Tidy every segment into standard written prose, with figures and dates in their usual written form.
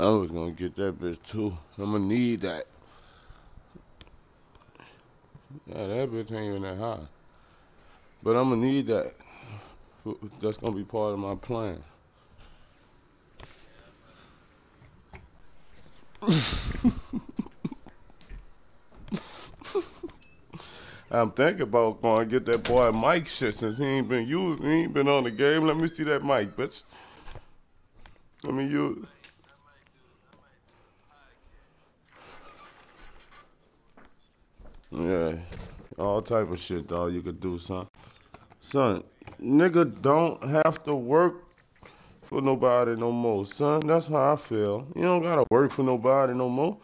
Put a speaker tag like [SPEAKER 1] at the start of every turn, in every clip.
[SPEAKER 1] I was gonna get that bitch too. I'm gonna need that. Yeah, that bitch ain't even that high. But I'm gonna need that. That's gonna be part of my plan. I'm thinking about going to get that boy Mike shit since he ain't been used. He ain't been on the game. Let me see that mic, bitch. Let me use. Yeah, all type of shit, dog. You could do, son. Son, nigga don't have to work for nobody no more, son. That's how I feel. You don't gotta work for nobody no more.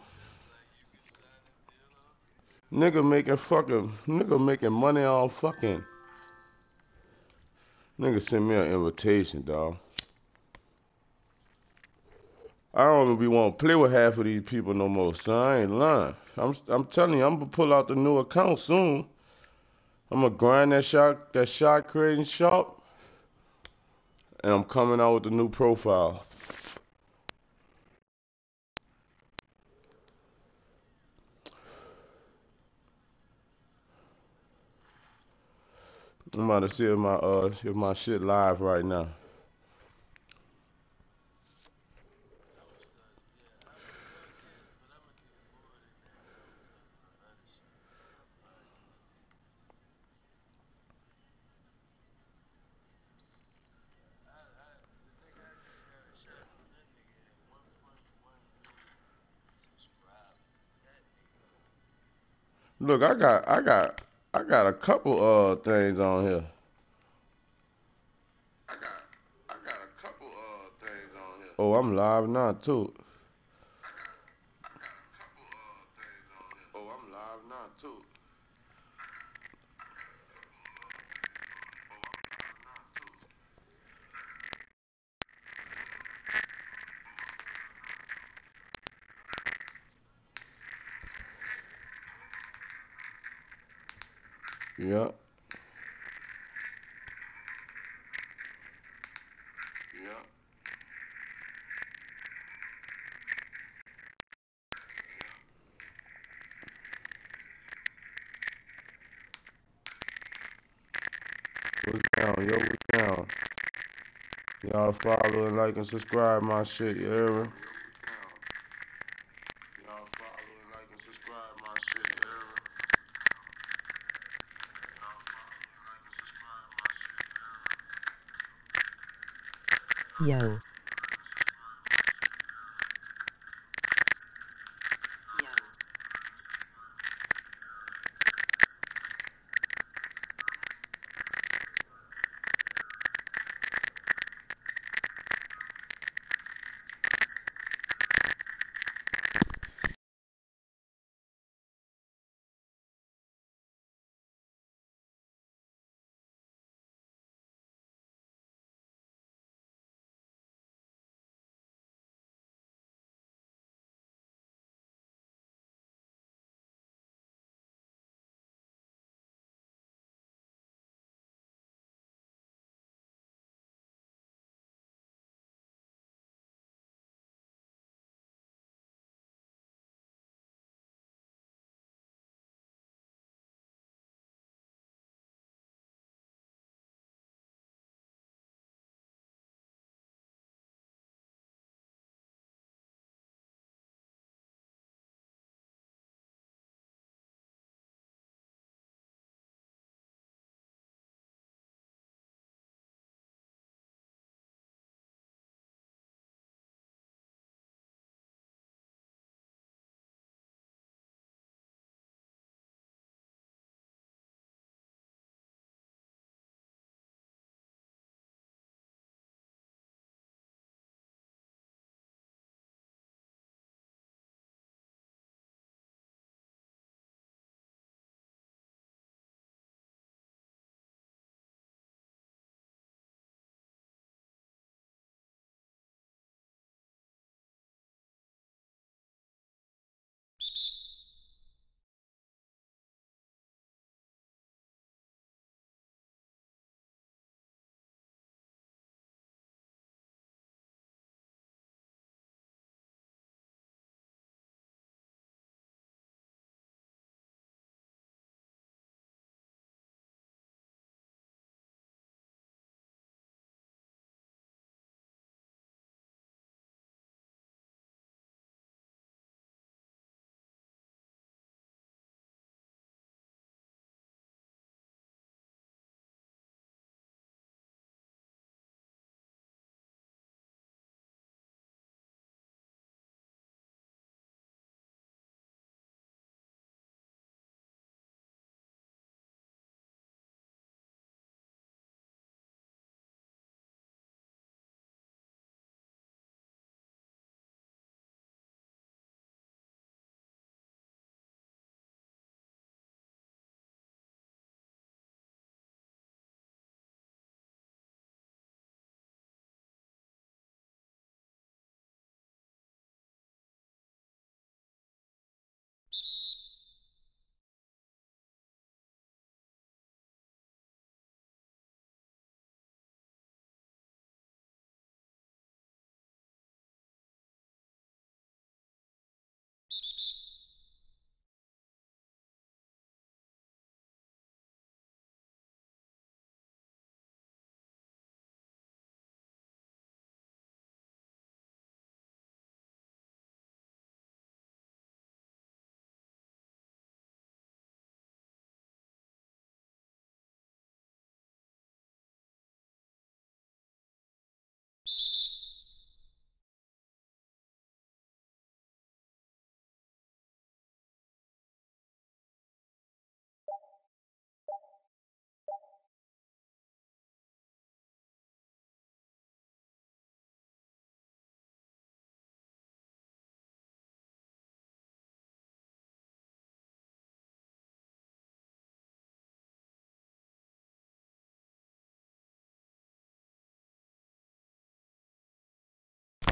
[SPEAKER 1] Nigga making money off fucking. Nigga send me an invitation, dog. I don't even be want to play with half of these people no more, son. I ain't lying. I'm telling you, I'm gonna pull out the new account soon. I'm gonna grind that shot creating shop, and I'm coming out with the new profile. I'm about to see if my shit live right now. Look, I got a couple things on here. I got a couple things on here. Oh, I'm live now too. Oh, I'm live now too. Yeah, yeah. What's down, yo? What's down? Y'all follow and like and subscribe my shit, you hear me? Y'all follow and like and subscribe my shit, you hear me?
[SPEAKER 2] Yo.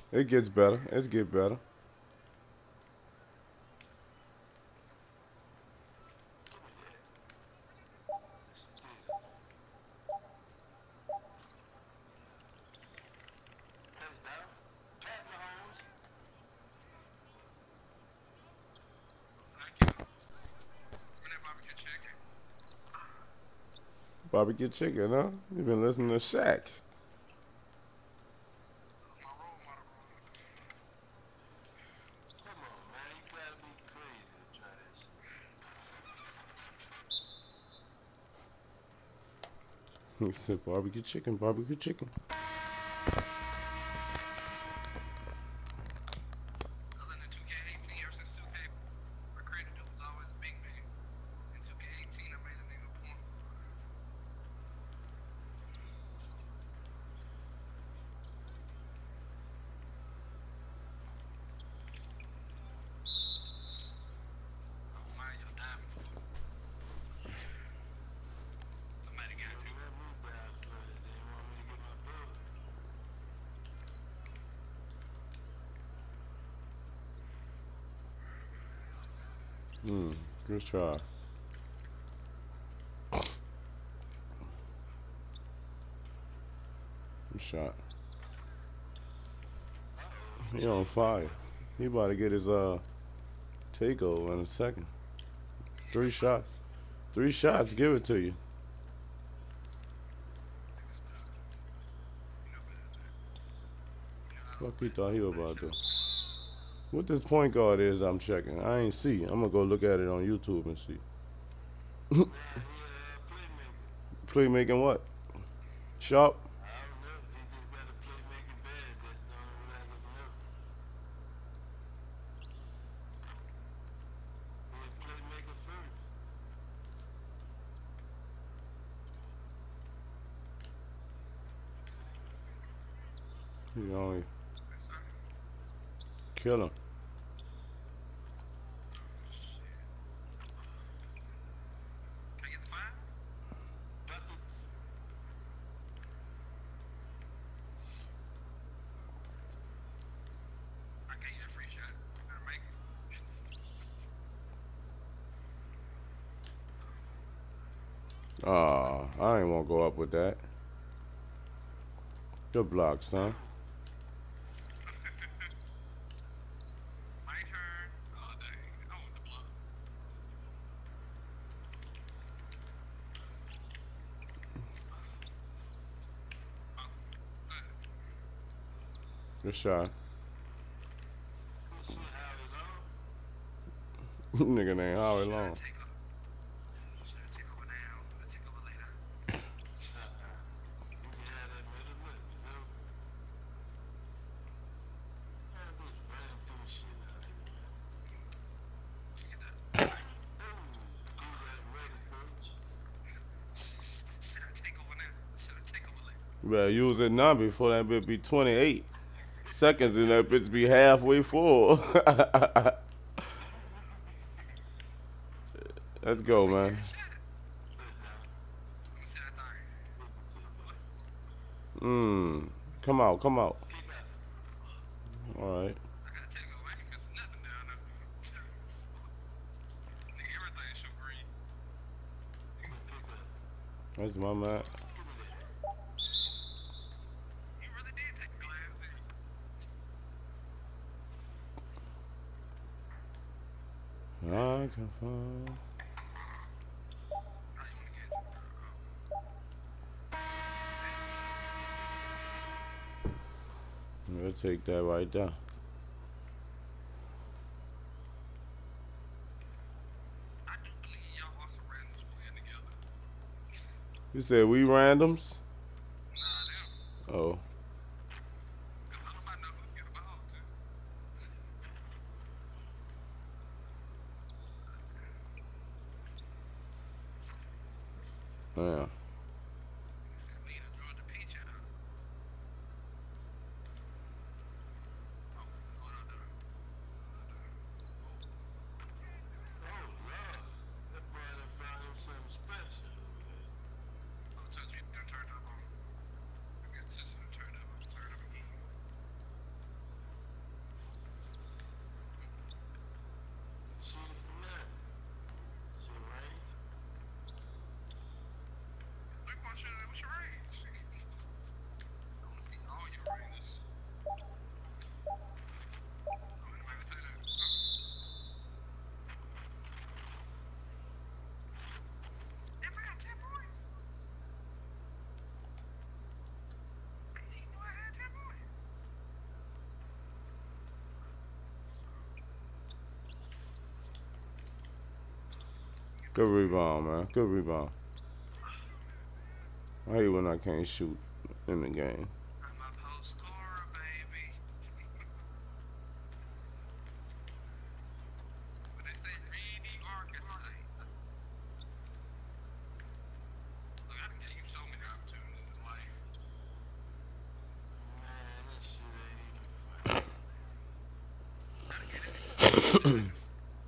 [SPEAKER 1] It gets better. It's get better. Barbecue chicken, huh? You been listening to Shaq. He said barbecue chicken, barbecue chicken. Good try. Good shot. He on fire. He about to get his takeover in a second. 3 shots. 3 shots, give it to you. Fuck he thought he was about to do. What this point guard is, I'm checking. I ain't see. I'm gonna go look at it on YouTube and see. Playmaking what? Sharp? He only kill him. I ain't want to go up with that. Good block, son. Good shot. Nigga named Howie Long. You better use it now before that bitch be 28 seconds and that bitch be halfway full. Let's go, man. Come out, come out. All right. That's my man. I can find. We'll take that right there. You said we randoms? Oh. Yeah. Good rebound, man. Good rebound. I hate when I can't shoot in the game.
[SPEAKER 3] I'm a post scorer, baby. But they say read the archetype. Look, I done gave you so many opportunities in life. Man, this shit ain't even funny. Gotta get that nigga Steve.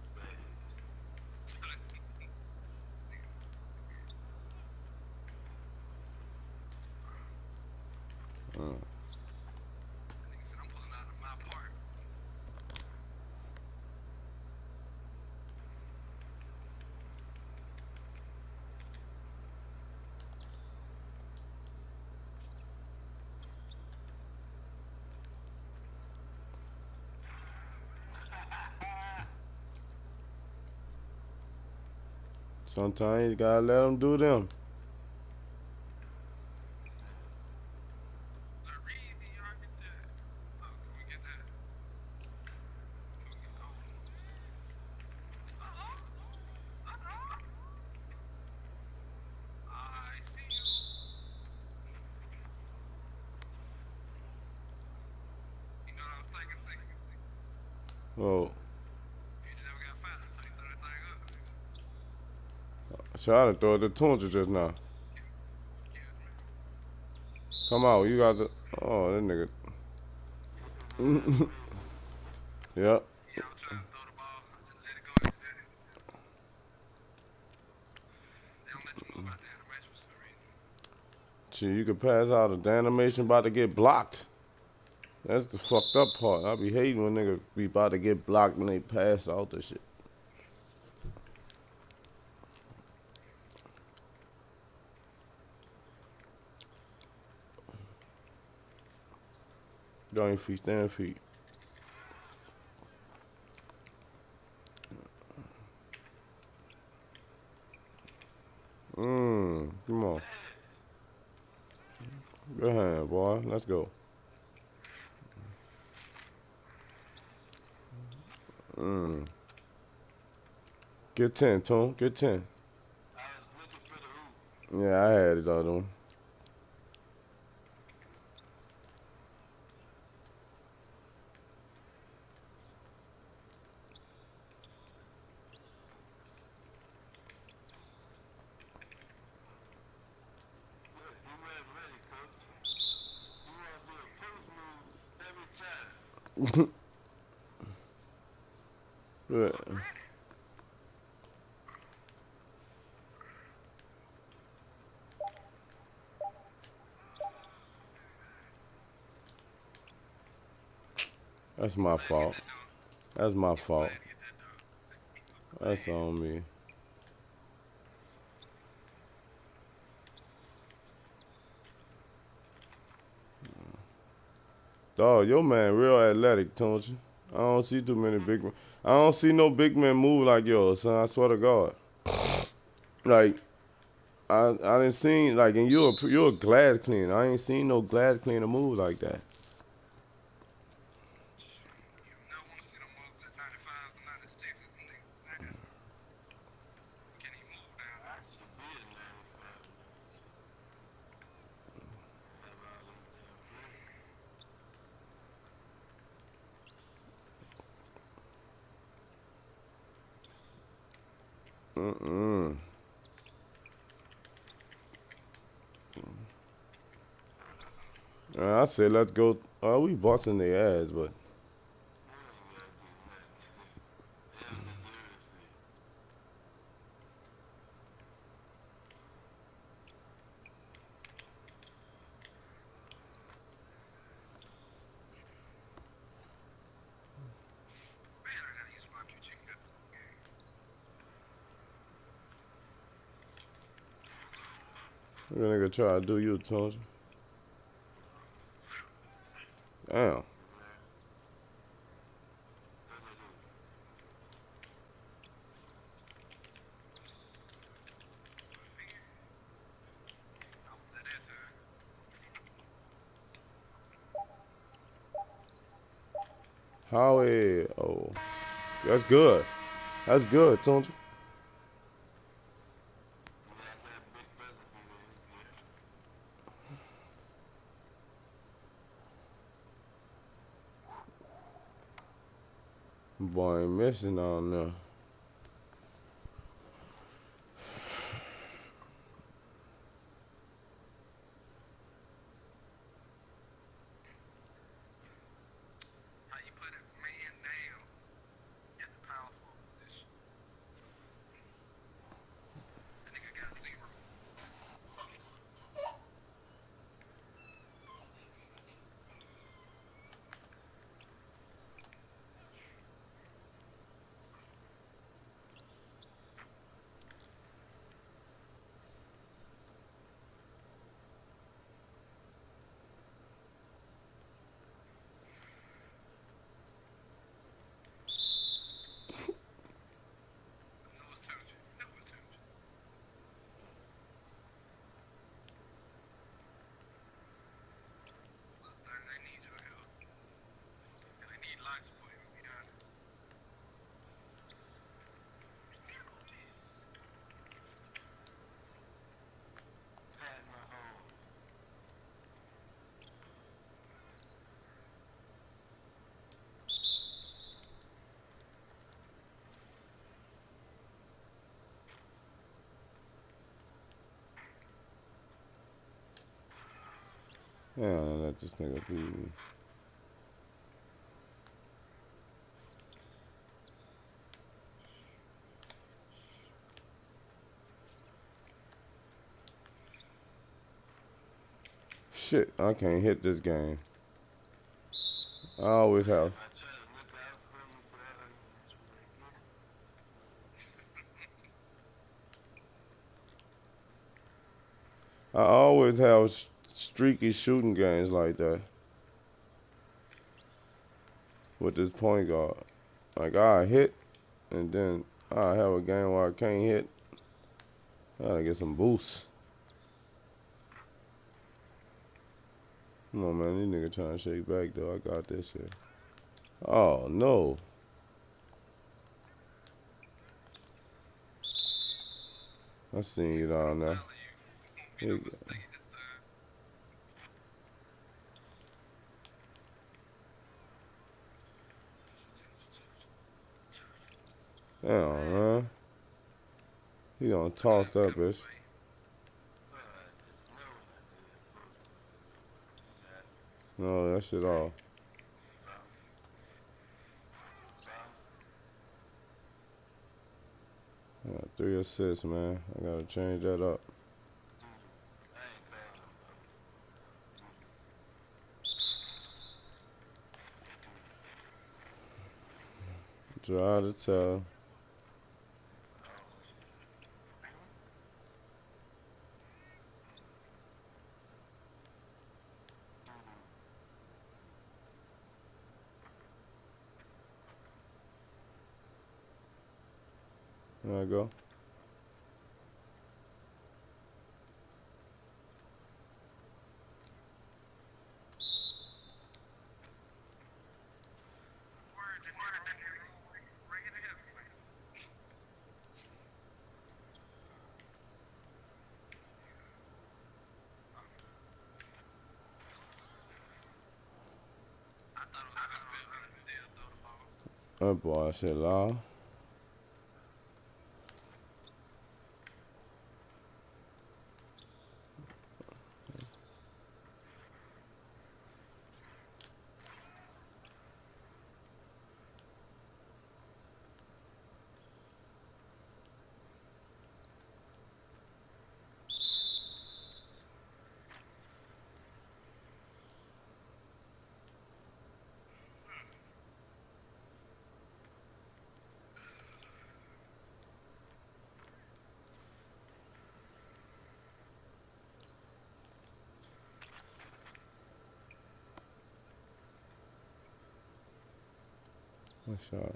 [SPEAKER 3] Nigga said I'm pulling out of my part.
[SPEAKER 1] Sometimes you gotta let them do them.
[SPEAKER 3] Read the archetype. Oh, can we get that? Can we get oh. I see you. You know what I was thinking,
[SPEAKER 1] Oh,
[SPEAKER 3] if you never got fired until you throw that thing up.
[SPEAKER 1] I tried to throw it to Tunja just now.
[SPEAKER 3] Excuse me.
[SPEAKER 1] Come out, you got to. Oh, that nigga. Yep.
[SPEAKER 3] Yeah, I was trying to throw the ball. I just let it go instead. They don't let you move out the animation for some reason.
[SPEAKER 1] Gee, you could pass out a animation about to get blocked. That's the fucked up part. I be hating when niggas be about to get blocked when they pass out this shit. Go on your feet, stand feet. Come on. Good hand, boy. Let's go. Get 10, Tone. Get 10.
[SPEAKER 3] I was looking for the hoop.
[SPEAKER 1] Yeah, I had it all them.
[SPEAKER 3] Look, he wasn't ready, coach. You want to do a post move every time.
[SPEAKER 1] Good. That's my fault. That's my fault. That's on me. Dog, your man real athletic, don't you? I don't see too many big men. I don't see no big men move like yours, son. I swear to God. Like, I didn't see, like, and you're a glass cleaner. I ain't seen no glass cleaner move like that.
[SPEAKER 3] You never want to see them mugs at 95 and 96 and niggas. Can he move down there? I should be at 95 and 96. Have all them damn players.
[SPEAKER 1] I said, let's go. Oh, we busting their ass, but. That nigga try to do you, Tunja. Damn. Howie. Oh. That's good. That's good, Tunja. boy ain't missing on there.
[SPEAKER 3] How you put a man down at the power forward position? That nigga got 0. No, it's Tunji. No, it's Tunji. Look, they need your help. And they need life support, to be honest. Pass my home.
[SPEAKER 1] Yeah, let this nigga beat me. Shit, I can't hit this game. I always have.
[SPEAKER 3] I try to look out for you, bro. That's what I get.
[SPEAKER 1] I always have streaky shooting games like that. With this point guard. Like, I hit, and then I have a game where I can't hit. I gotta get some boosts. Come on, man. These niggas trying to shake back, though. I got this shit. Oh, no. I seen you down there.
[SPEAKER 3] You won't be no mistake this time.
[SPEAKER 1] Damn, man. He done tossed that bitch. No, that shit off. I got 3 assists, man. I gotta change that up. Dry to tell. There I go. That boy shit loud. One shot.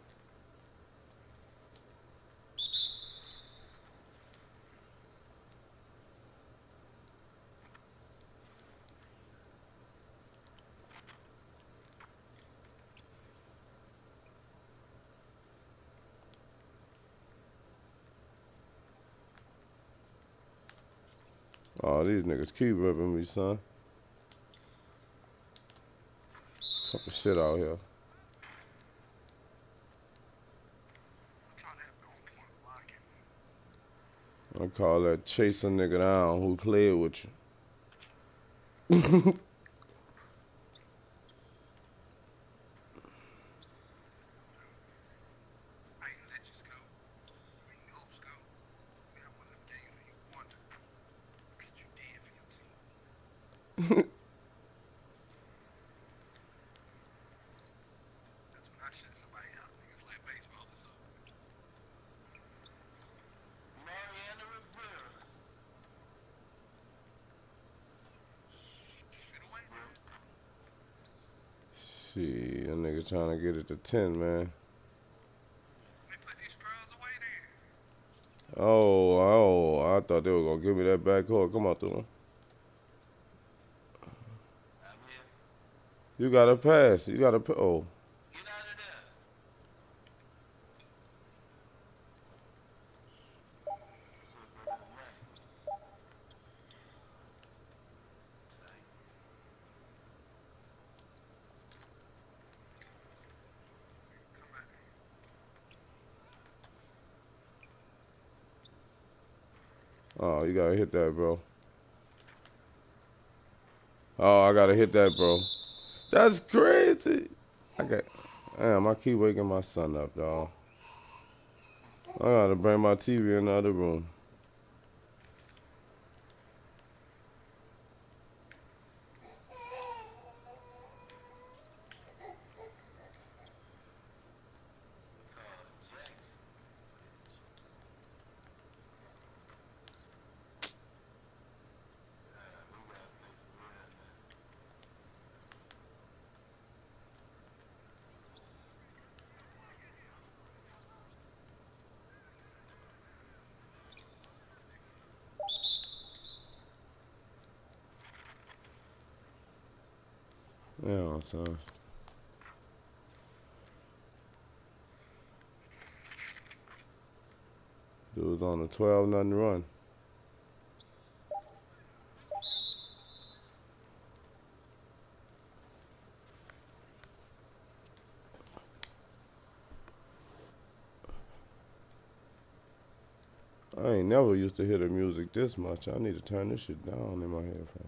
[SPEAKER 1] Oh, these niggas keep ripping me, son. Fucking shit out here. I call that chase a nigga down who played with you.
[SPEAKER 3] I ain't let you go. I ain't hopes go. We had one of them games where you wonder what you did for your team. That's when I shut somebody out. Niggas like baseball or something. Mariana Rivera. Shoot away, bro.
[SPEAKER 1] Shit, that nigga trying to get it to 10, man.
[SPEAKER 3] Let me put these scrubs away there.
[SPEAKER 1] Oh, I thought they were gonna give me that back court. Come on, through him.
[SPEAKER 3] I'm here.
[SPEAKER 1] You gotta pass. You gotta. Oh.
[SPEAKER 3] Get out of there. Come back.
[SPEAKER 1] Oh, you gotta hit that, bro. Oh, I gotta hit that, bro. That's crazy. Damn, I keep waking my son up, dog. I gotta bring my TV in the other room. Yeah, son. Dude's on a 12-0 run. I ain't never used to hear the music this much. I need to turn this shit down in my headphones.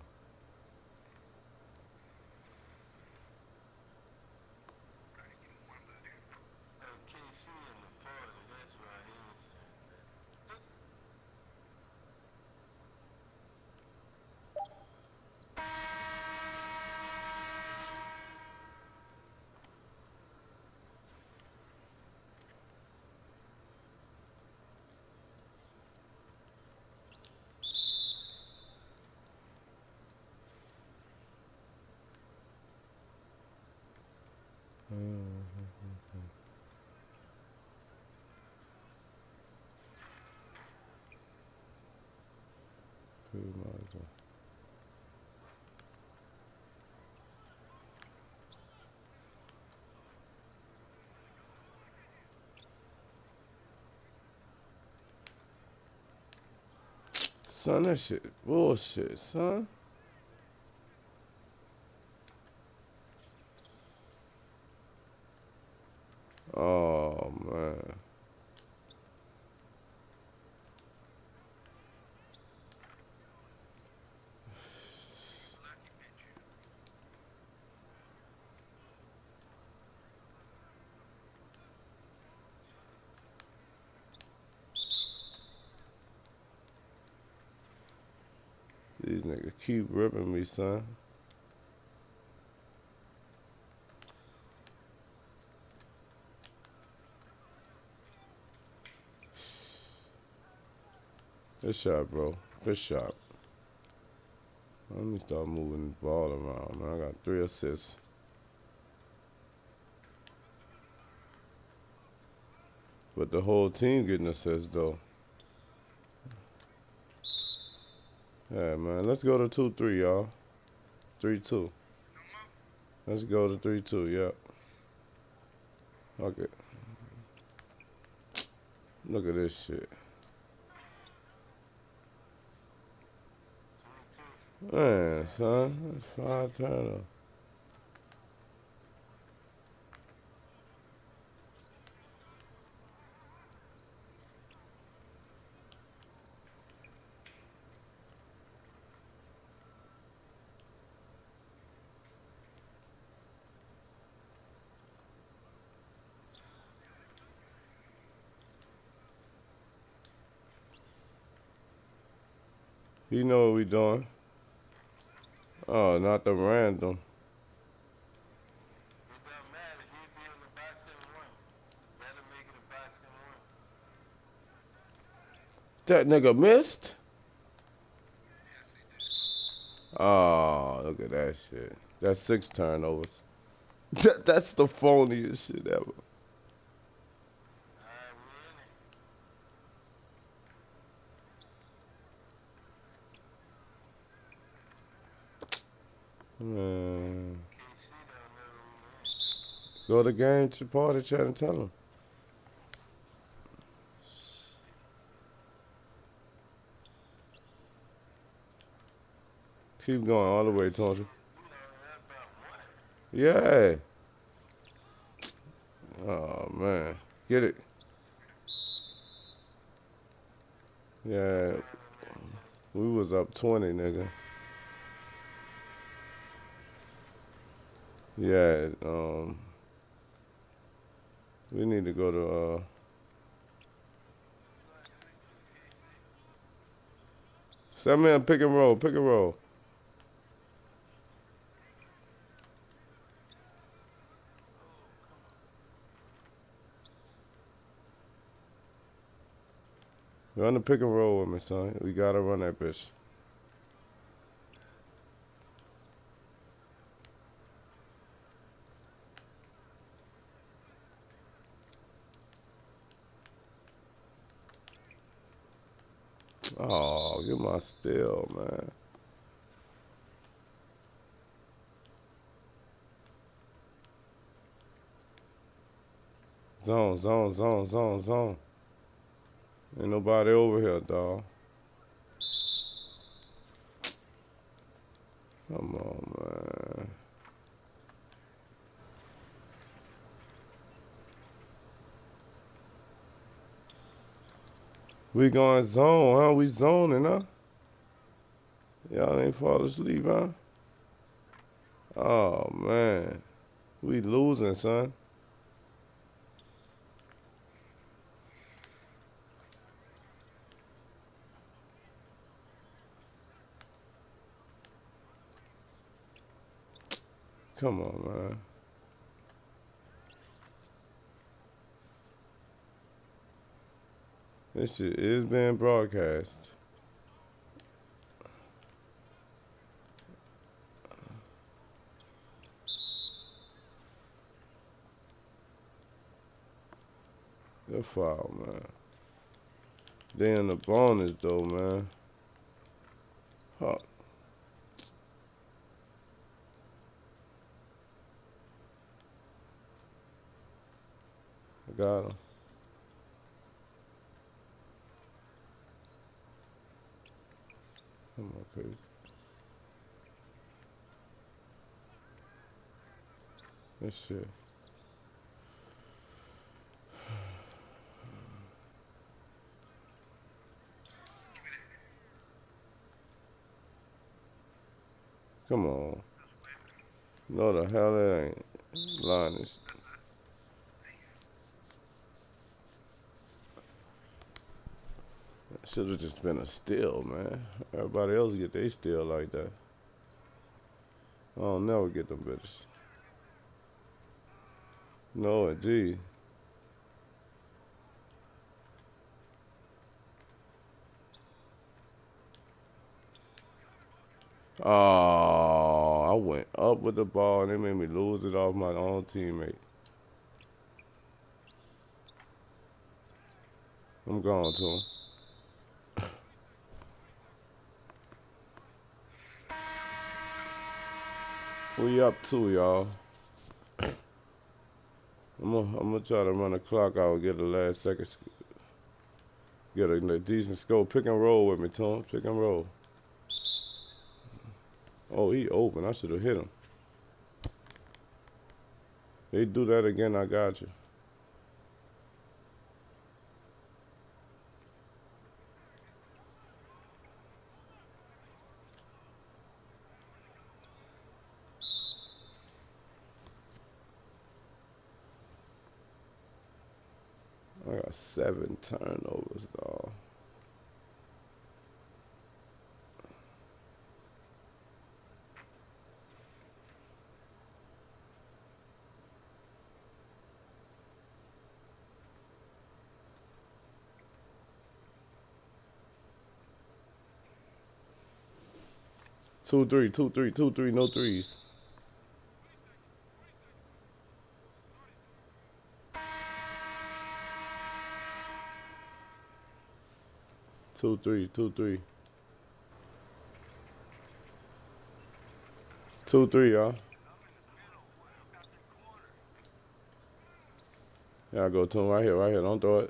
[SPEAKER 1] Son, that shit bullshit, son. Oh, man. These niggas keep ripping me, son. Good shot, bro. Good shot. Let me start moving the ball around, man. I got 3 assists. But the whole team getting assists, though. Yeah, man. Let's go to 2-3, y'all. 3-2. Let's go to 3-2, yep. Okay. Look at this shit. Man, son. That's 5 turnovers. He know what we doing. Oh, not the random.
[SPEAKER 3] It doesn't matter. He'll be in the box and one. That'll make it a box and one.
[SPEAKER 1] That nigga missed?
[SPEAKER 3] Yes, he did.
[SPEAKER 1] Oh, look at that shit. That's 6 turnovers. That's the phoniest shit ever.
[SPEAKER 3] Alright, we're in it.
[SPEAKER 1] Man.
[SPEAKER 3] KC don't know who we in.
[SPEAKER 1] Go to game to party chat and tell him. Keep going all the way, Tony.
[SPEAKER 3] We don't have about one.
[SPEAKER 1] Yeah. Oh, man. Get it. Yeah. We was up 20, nigga. Yeah, we need to go to, send me a pick and roll, pick and roll. Run the pick and roll with me, son. We gotta run that bitch. Oh, get my steal, man. Zone, zone, zone, zone, zone. Ain't nobody over here, dawg. Come on, man. We going zone, huh? We zoning, huh? Y'all ain't fall asleep, huh? Oh, man. We losing, son. Come on, man. This shit is being broadcast. Good foul, man. They in the bonus, though, man. Huh. I got him. Come on, crazy. This shit. Come on. No, the hell it ain't. Linus. Should have just been a steal, man. Everybody else get they steal like that. I don't never get them bitches. No, indeed. Oh, I went up with the ball and they made me lose it off my own teammate. I'm going to him. We up 2, y'all. I'm gonna try to run the clock out and get the last second. Get a decent score. Pick and roll with me, Tom. Pick and roll. Oh, he open. I should have hit him. They do that again, I got you. I got 7 turnovers, dog. 2-3, 2-3, 2-3, no threes. 2-3, 2-3. 2-3, y'all. Yeah, I go to him right here, right here. Don't throw it.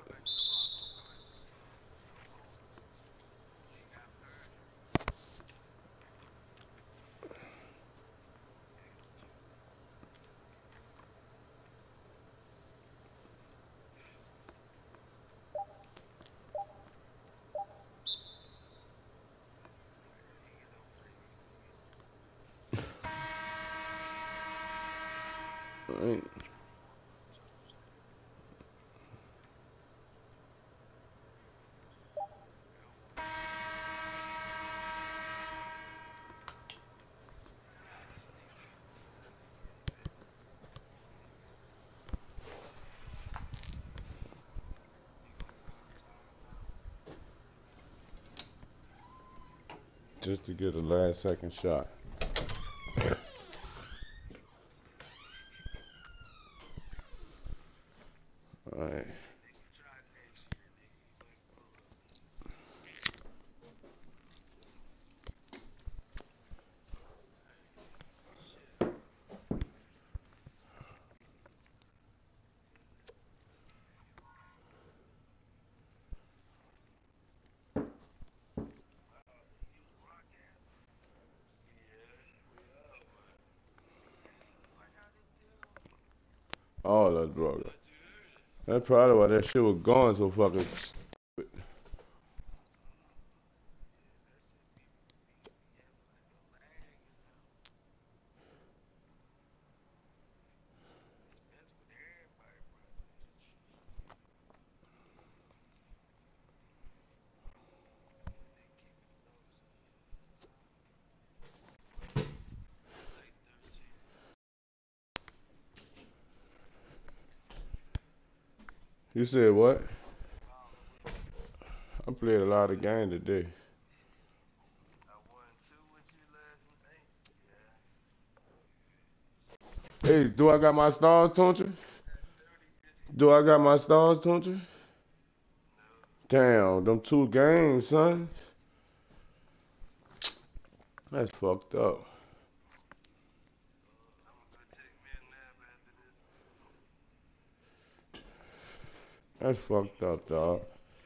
[SPEAKER 1] Ain't. Just to get a last second shot. Alright. All that brother. That's probably why that shit was going so fucking stupid. You said what? I played a lot of games today. Hey, do I got my stars, don't you? Do I got my stars, don't you? Damn, them 2 games, son. That's fucked up. That's fucked up, dog.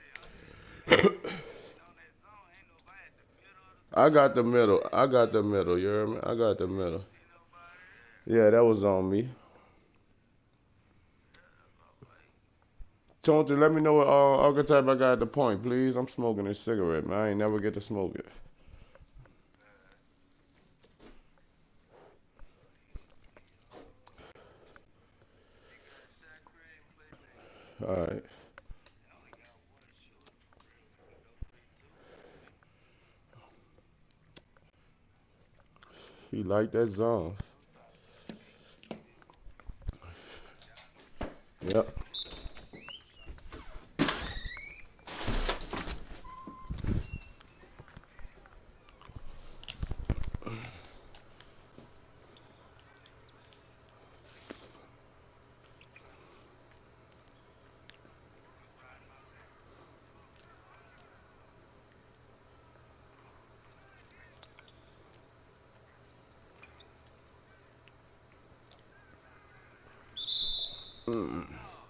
[SPEAKER 1] I got the middle. I got the middle. You hear me? I got the middle. Yeah, that was on me. Tonto, let me know what archetype I got at the point, please. I'm smoking this cigarette, man. I ain't never get to smoke it. Alright. He like that zone. Yep. Mm.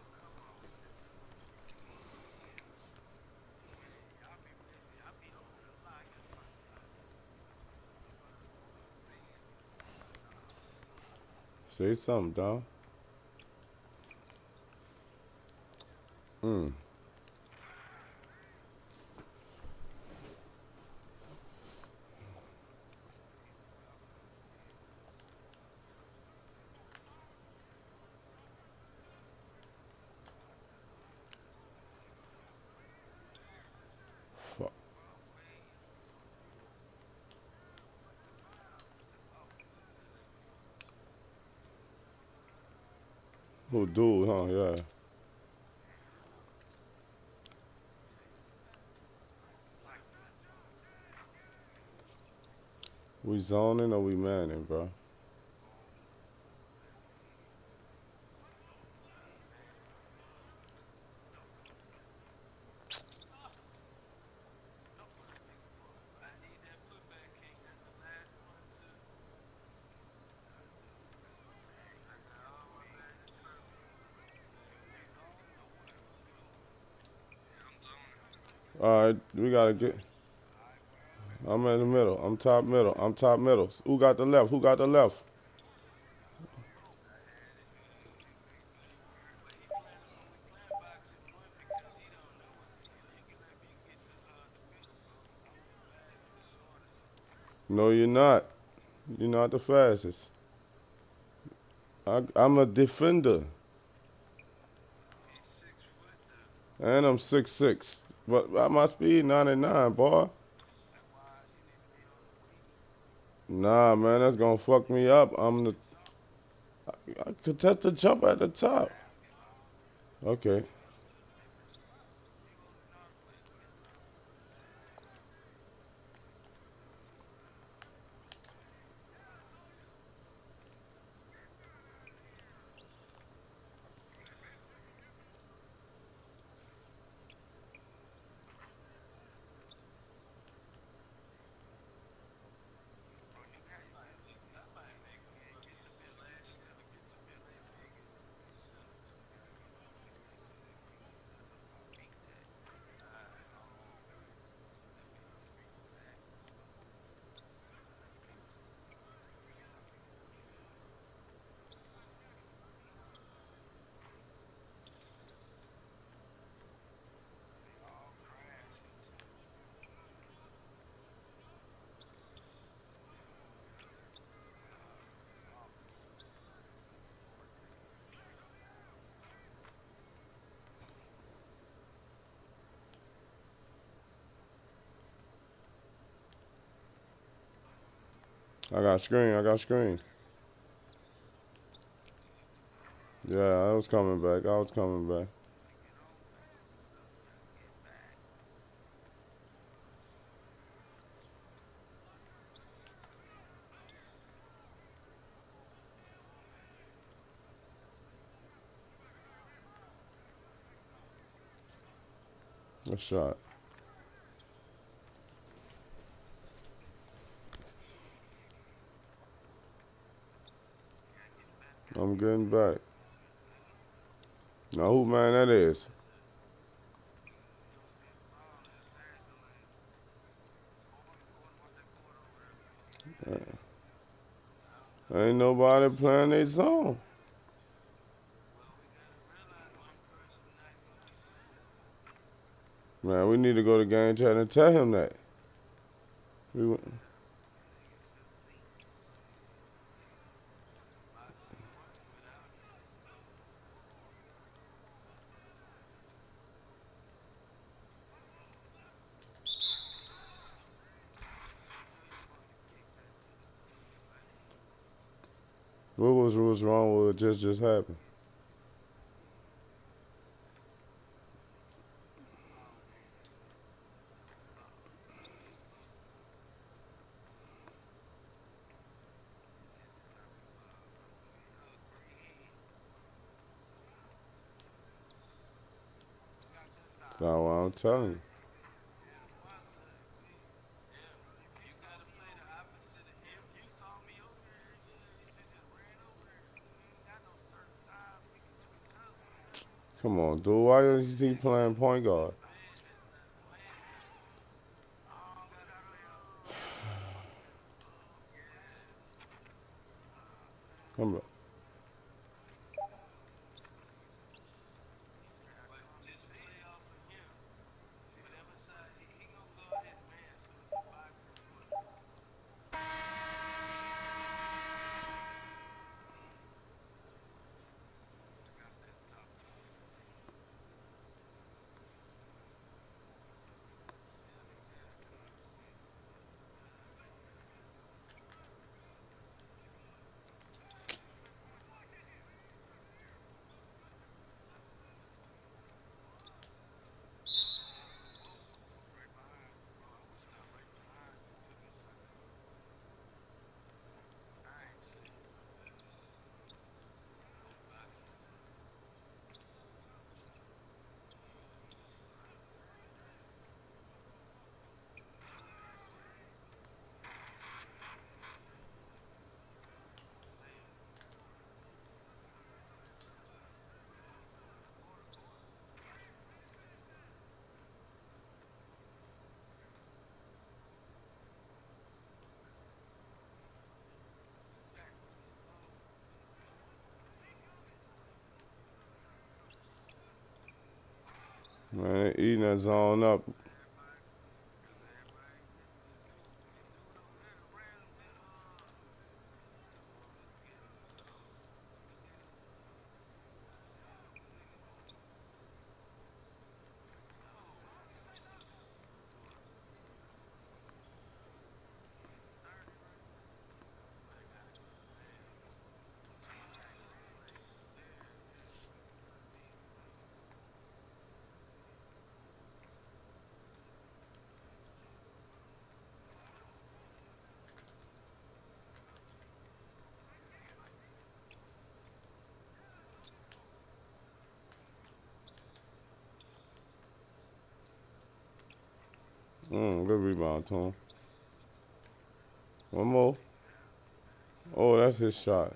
[SPEAKER 1] Say something, dog. Mm. Fuck. Who dude, huh? Yeah. We zoning or we manning, bro?
[SPEAKER 3] I need that putback king. That's the last one too. I got all my bad in trouble. You zone or what? What we doing? Yeah, I'm zoning.
[SPEAKER 1] All right, we gotta get.
[SPEAKER 3] Alright, where I'm at.
[SPEAKER 1] I'm in the middle. I'm top middle. I'm top middle. Who got the left? Who got the left?
[SPEAKER 3] I don't know. I had it. But he playing. We playing boxing one because he don't know it. So you can let me get the middle, bro. I'm the fast and the shortest.
[SPEAKER 1] No, you're not. You're not the fastest. I'm a defender,
[SPEAKER 3] He's 6 foot though.
[SPEAKER 1] and I'm 6'6". But at my speed, 99, boy.
[SPEAKER 3] That's why you need to be on the wing.
[SPEAKER 1] Nah, man, that's gonna fuck me up.
[SPEAKER 3] The jump,
[SPEAKER 1] I could touch the jump at the top.
[SPEAKER 3] basketball.
[SPEAKER 1] Okay.
[SPEAKER 3] It's a different spot. You go to Northwest, man. Bro, you got I might make get the Bill Ash or get your Bill A figure. Sell it to the guy. I'll beat that. Alright, hold on. Let me screen your taxes. They all crashing too. It's almost it's a report thing.
[SPEAKER 1] I got screen. I got screen. Yeah, I was coming back. I was coming back.
[SPEAKER 3] Gotta get on fast though. You gotta get back.
[SPEAKER 1] A shot.
[SPEAKER 3] Gotta get back, gotta
[SPEAKER 1] I'm
[SPEAKER 3] get
[SPEAKER 1] getting
[SPEAKER 3] back.
[SPEAKER 1] back. Now who man that is?
[SPEAKER 3] You don't spin the ball that fast though, ain't it? Quarter, what's that quarter over there? I don't know.
[SPEAKER 1] Ain't nobody playing their zone.
[SPEAKER 3] Well, we gotta realize one person not gonna be playing.
[SPEAKER 1] Man, we need to go to game chat and tell him that. We,
[SPEAKER 3] Niggas just sink. Shit. Boxing one without him. Who you supposed to kick that to? Lane?
[SPEAKER 1] what was wrong with what just happened?
[SPEAKER 3] Oh man. He said deserve applause. Agreed.
[SPEAKER 1] That's what I'm telling you.
[SPEAKER 3] Yeah, the monster agreed. Yeah. You gotta play the opposite of if you saw me over there, yeah, you should just ran over there. We ain't got no certain size. We can switch up.
[SPEAKER 1] Come on, dude. Why is he playing point guard?
[SPEAKER 3] Man, the man, all gotta play off of him. Yeah. Nah, man.
[SPEAKER 1] Come on.
[SPEAKER 3] But just play off of him. Whatever side he gonna guard his man, so it's a boxing play. I got that top. Alexander Carsey.
[SPEAKER 1] Man, they eating that zone up. Good rebound, Tom. One more. Oh, that's his shot.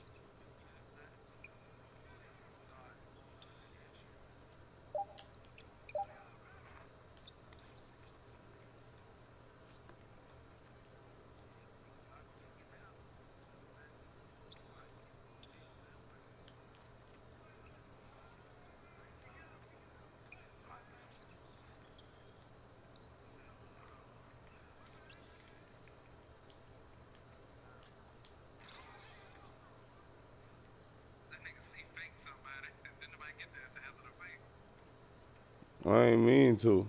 [SPEAKER 1] I ain't mean to.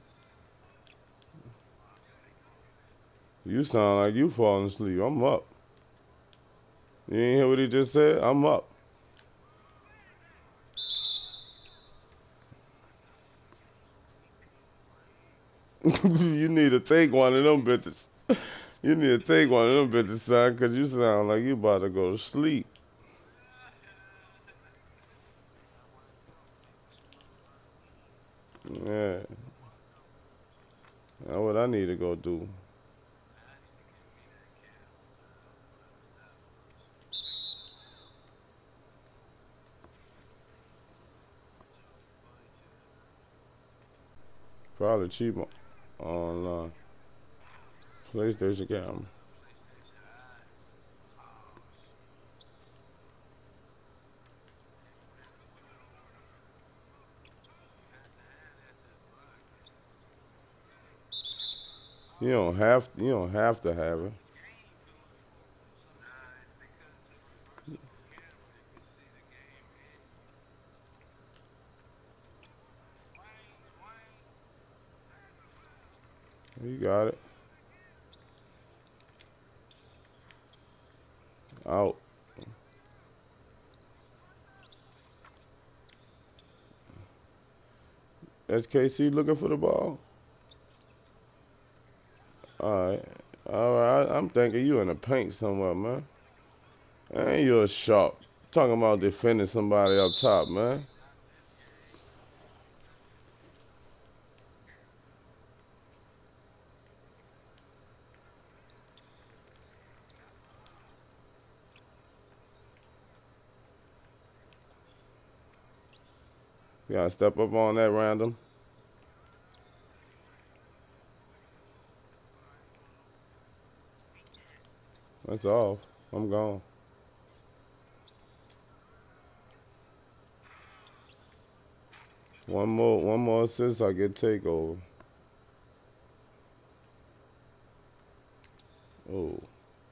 [SPEAKER 1] You sound like you falling asleep. I'm up. You ain't hear what he just said? I'm up. You need to take one of them bitches. You need to take one of them bitches, son, because you sound like you about to go to sleep. Yeah. That's what I need to go do. Probably cheap online. PlayStation camera. You don't have to have it. You got it. Out. SKC looking for the ball. Alright. Alright. I'm thinking you in the paint somewhere, man. Ain't you a sharp. Talking about defending somebody up top, man. You gotta step up on that random. That's off. I'm gone. One more assist, I get takeover. Oh.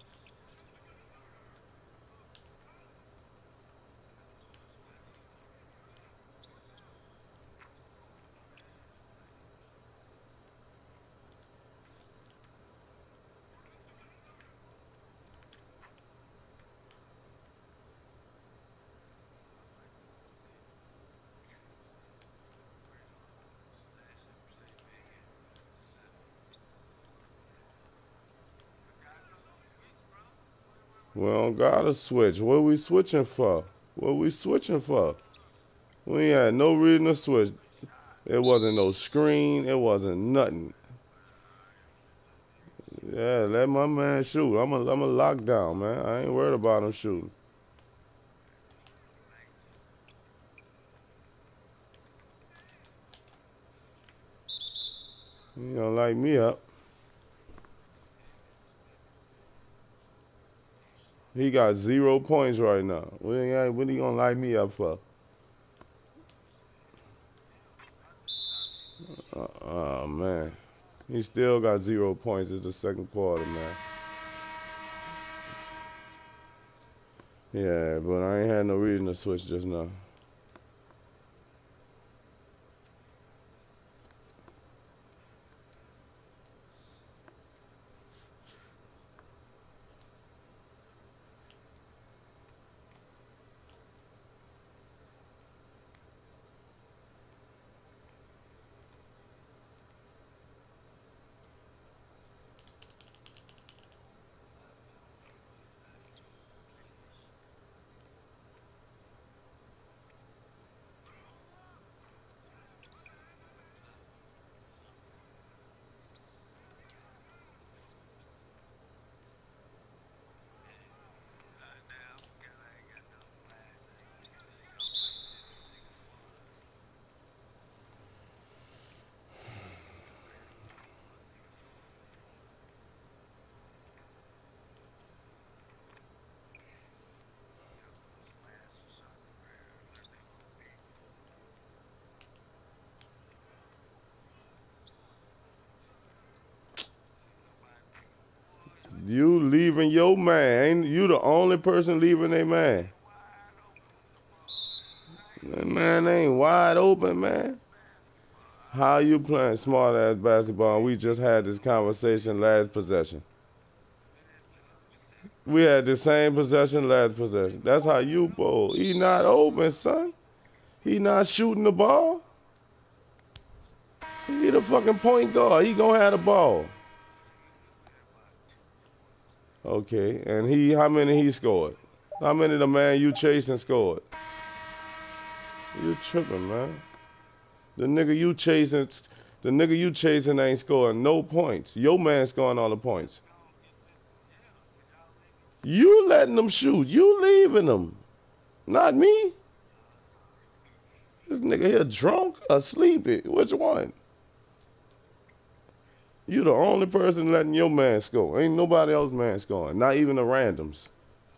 [SPEAKER 1] We don't gotta switch. What we switching for? What we switching for? We ain't had no reason to switch. It wasn't no screen. It wasn't nothing. Yeah, let my man shoot. I'm a lockdown, man. I ain't worried about him shooting. He don't light me up. He got 0 points right now. What he gonna light me up for? Oh, man. He still got 0 points. It's the second quarter, man. Yeah, but I ain't had no reason to switch just now. You leaving your man. Ain't you the only person leaving a man? That man ain't wide open, man. How you playing smart ass basketball? We just had this conversation last possession. We had the same possession last possession. That's how you bowl. He not open, son. He not shooting the ball. He the fucking point guard. He gonna have the ball. Okay, and how many he scored? How many the man you chasing scored? You tripping, man. The nigga you chasing ain't scoring no points. Your man scoring all the points. You letting them shoot. You leaving them. Not me. This nigga here drunk or sleepy. Which one? You the only person letting your man score. Ain't nobody else man scoring. Not even the randoms.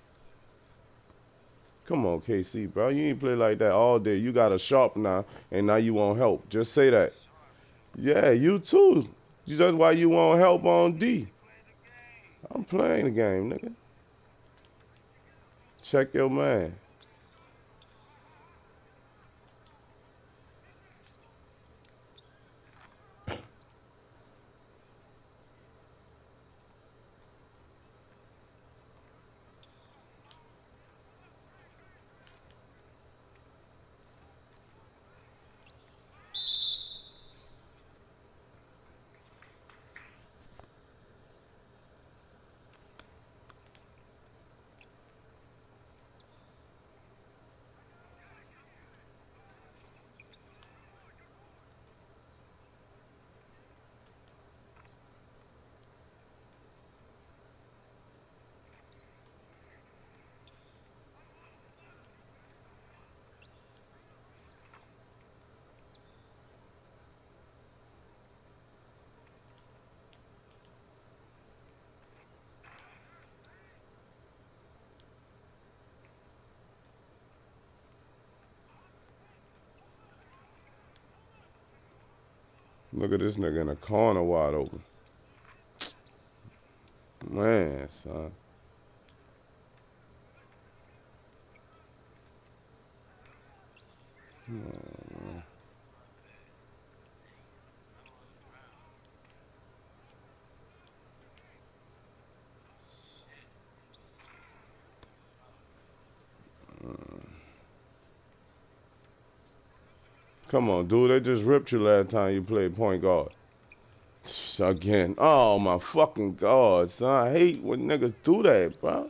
[SPEAKER 1] Come on, KC, bro. You ain't play like that all day. You got a sharp now, and now you want help. Just say that. Yeah, you too. That's why you want help on D. I'm playing the game, nigga. Check your man. Look at this nigga in the corner wide open. Man, son. Oh, come on, dude. They just ripped you last time you played point guard. Again. Oh, my fucking God, son. I hate when niggas do that, bro.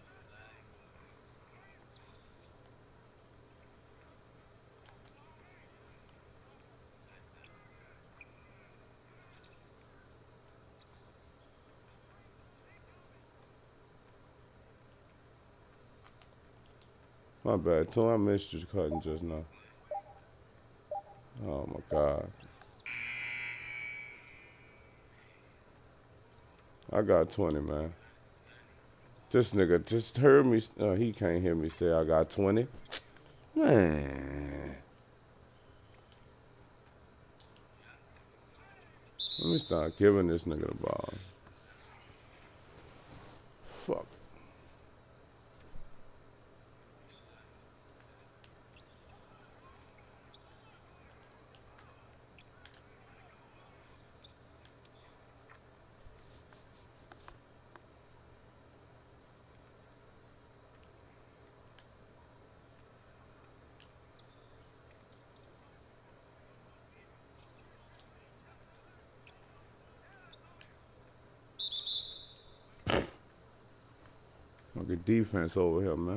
[SPEAKER 1] My bad, Tony. I missed you cutting just now. Oh, my God. I got 20, man. This nigga just heard me. He can't hear me say I got 20. Man. Let me start giving this nigga the ball. Fuck. Look at defense over here, man.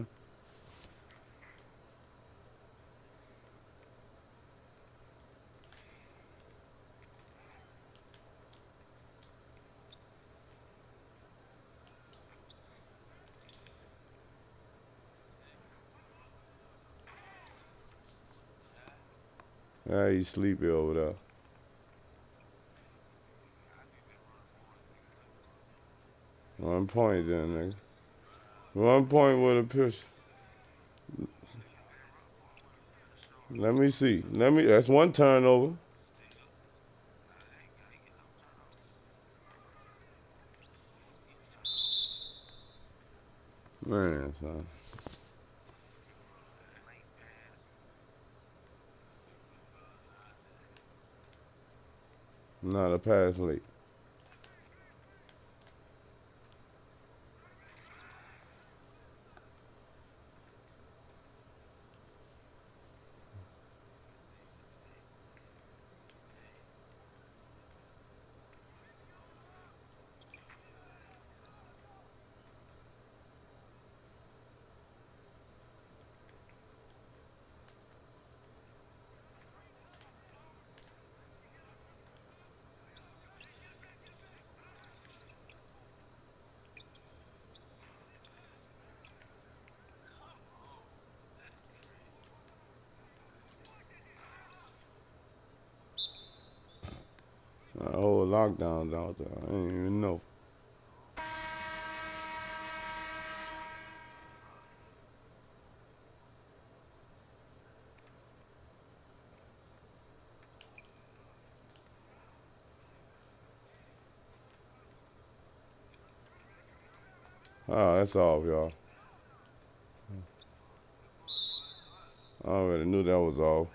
[SPEAKER 1] Yeah, he's sleepy over there. One point then, nigga. 1 point with a push. Let me see. That's one turnover. Man, son. Not a pass late. A whole lockdown's out there. I didn't even know. Oh, that's off, y'all. I already knew that was off.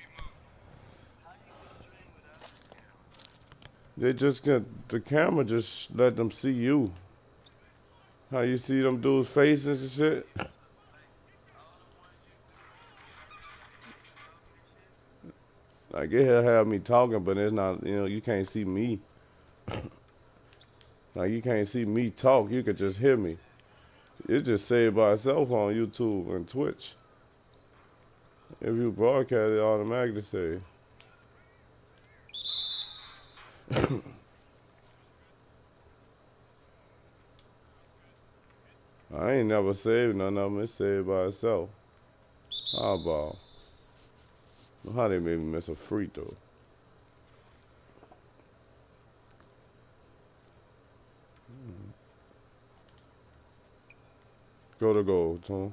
[SPEAKER 1] They just get the camera, just let them see you. How you see them dudes' faces and shit? Like it'll have me talking, but it's not. You can't see me. Like you can't see me talk. You could just hear me. It's just saved by itself on YouTube and Twitch. If you broadcast it, automatically save. I ain't never saved none of them. It's saved by itself. How about? How they made me miss a free throw? Go to goal, Tom.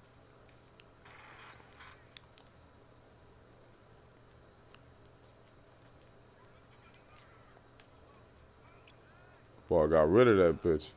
[SPEAKER 1] Boy, I got rid of that bitch.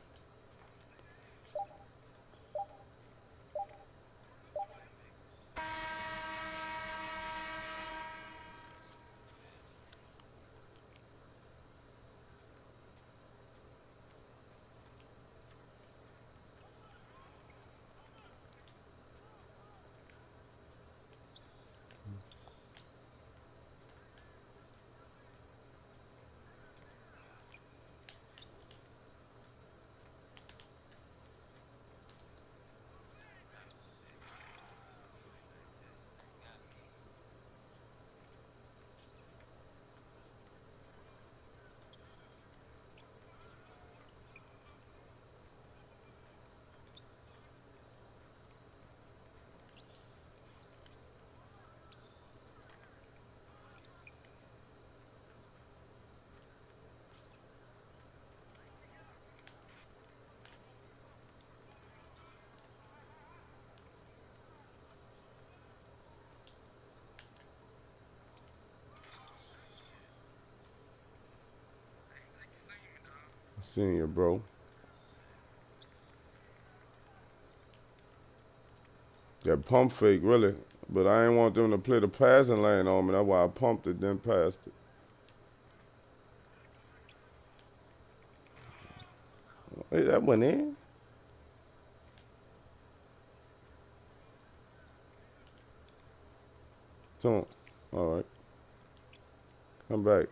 [SPEAKER 1] Seen you, bro. That pump fake, really. But I ain't want them to play the passing lane on me. That's why I pumped it, then passed it. Hey, that went in. All right. Come back.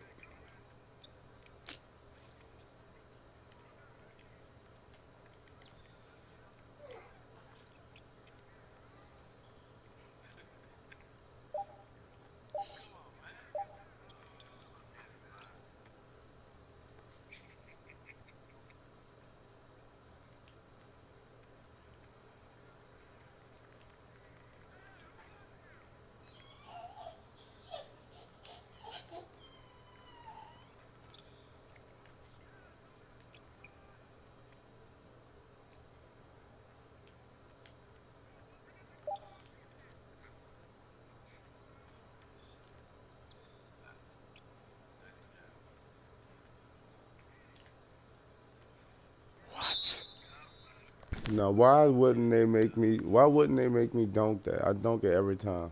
[SPEAKER 1] What? Now, why wouldn't they make me? Why wouldn't they make me dunk that? I dunk it every time.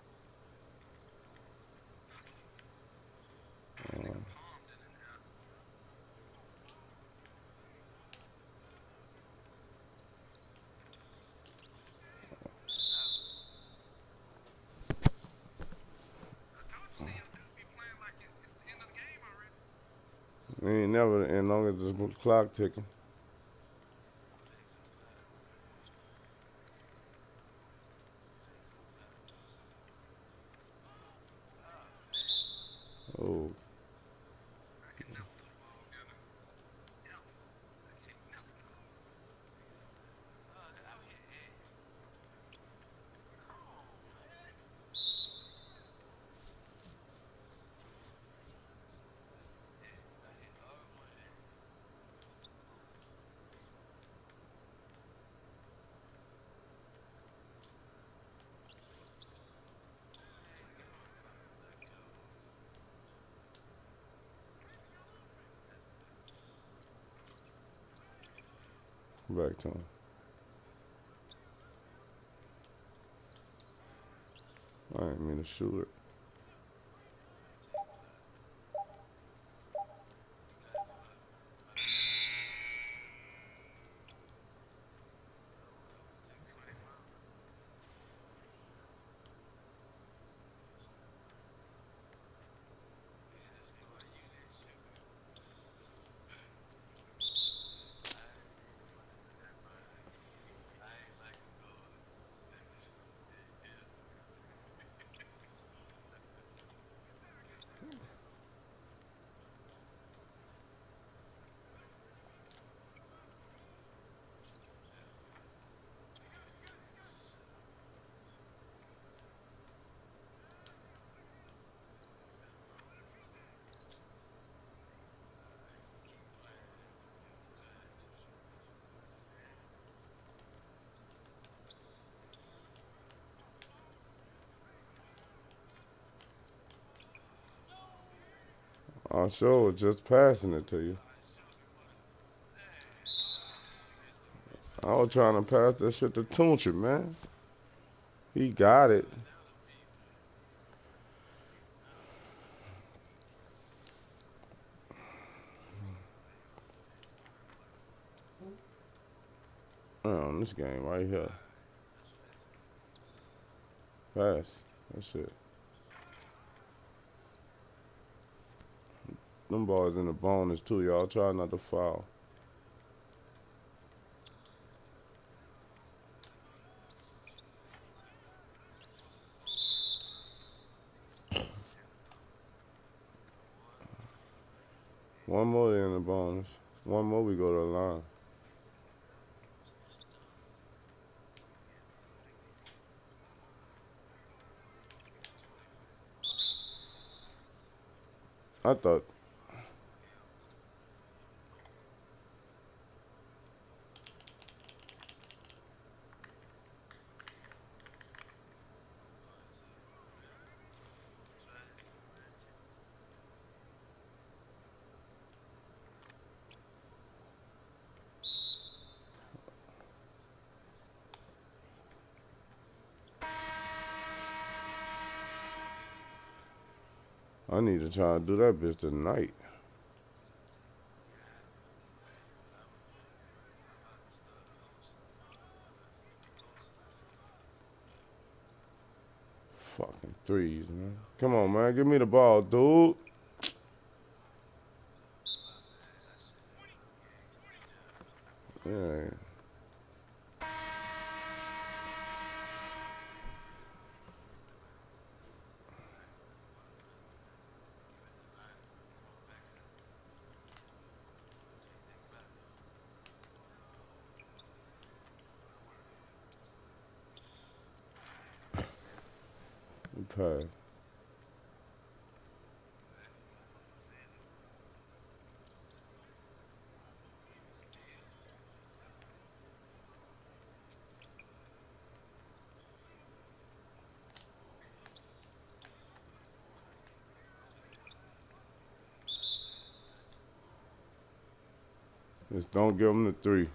[SPEAKER 1] It ain't never as long as the clock ticking. Oh, back to him. I didn't mean to shoot it. I sure was just passing it to you. I was trying to pass that shit to Tunchi, man. He got it. This game right here. Pass. That's it. Them boys in the bonus too, y'all. Try not to foul. One more in the bonus. One more we go to the line. I thought I need to try to do that bitch tonight. Fucking threes, man. Come on, man. Give me the ball, dude. Yeah. Okay. Just don't give him the three.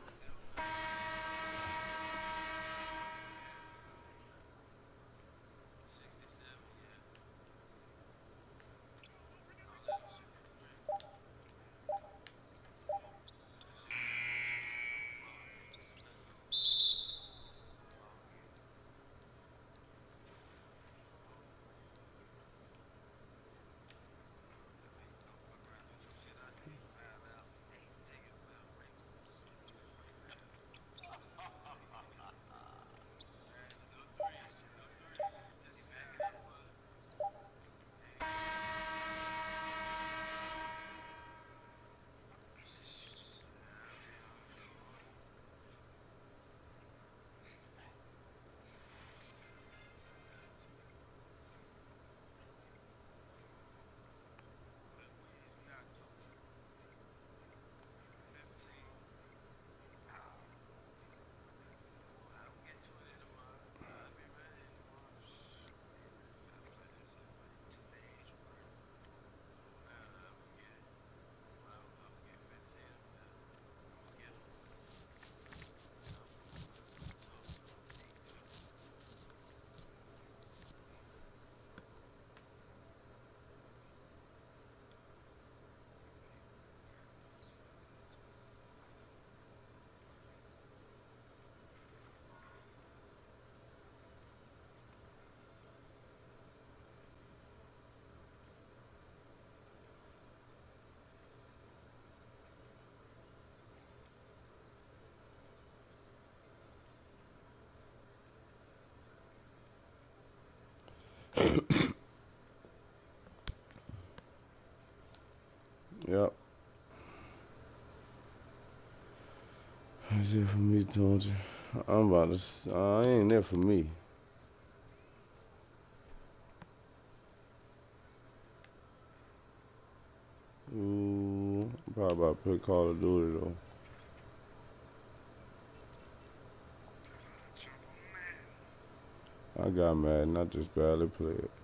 [SPEAKER 1] Yep. That's it for me, don't you? I'm about to. Ain't there for me. Ooh, I'm probably about to play Call of Duty though. I got mad and I just barely played.